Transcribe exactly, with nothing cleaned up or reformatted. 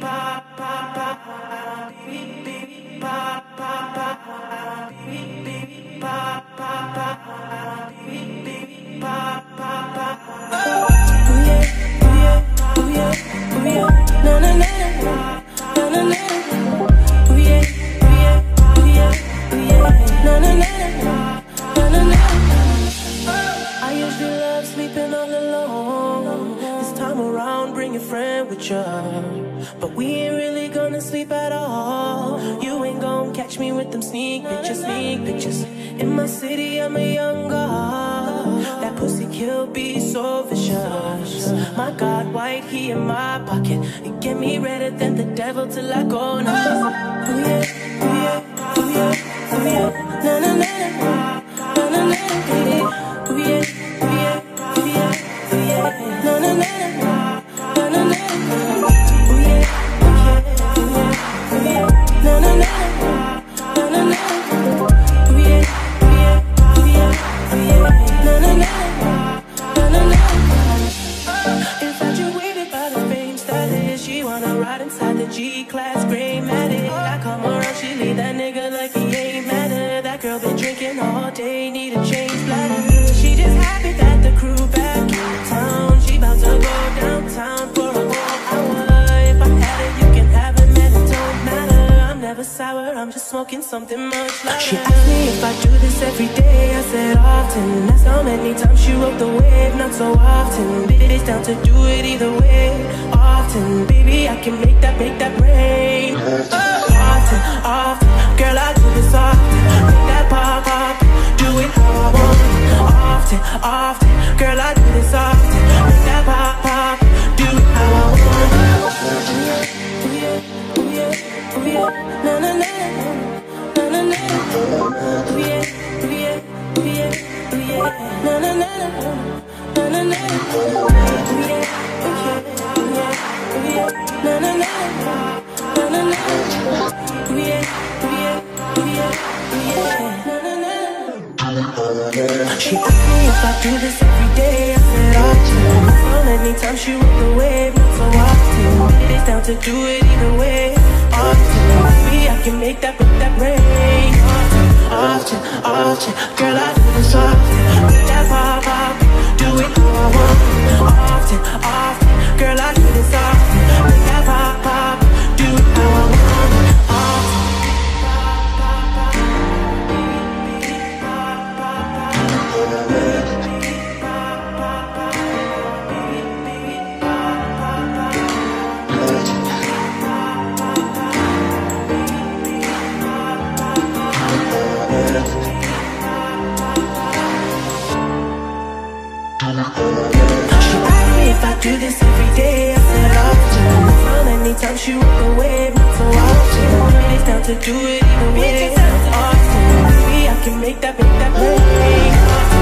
But we ain't really gonna sleep at all. You ain't gonna catch me with them sneak pictures, sneak pictures. In my city, I'm a young god. That pussy kill be so vicious. My God, white, he in my pocket. You get me redder than the devil till I go now. Oh yeah, oh yeah, oh yeah, oh yeah. Na na na na, na na na na. Oh yeah, oh yeah, oh yeah, oh yeah. Na na na na, na na na. Inside the G-Class gray matted. I come around, she leave that nigga like he ain't matter. That girl been drinking all day, need a change bladder. She just happy that the crew back in town. She bout to go downtown for a whole hour. If I had it, you can have it, man, it don't matter. I'm never sour, I'm just smoking something much louder. She asked me if I do this every day, I said often. That's how many times she rode the wave, not so often. Bitch down to do it either way, often. Baby, I can make that, make that rain. Often, often, girl, I do this often. Make that pop, pop, do it how I want. Often, often, girl, I do this often. Make that pop, pop, do it how I want. Ooh yeah, ooh yeah, ooh yeah, na na na, na na na. Ooh yeah, ooh yeah, ooh yeah, ooh yeah, na na na, na na na. Ooh yeah, ooh yeah, ooh yeah, ooh yeah, na na na, na na na. Ooh yeah, ooh yeah, ooh yeah, ooh yeah, na na na. She asked me if I do this every day, I said often. So many times she rode the wave, not so often. It's down to do it either way, often. Maybe I can make that, make that rain. Often, often, often, girl, I do this often. Make that pop, pop, do it how I want. Often, often, girl, I do this often. Make that pop, pop, do it how I want. Do this every day, I said often. So many times she rode the wave, not so often. It's down to do it either way, often. Maybe I can make that, make that rain.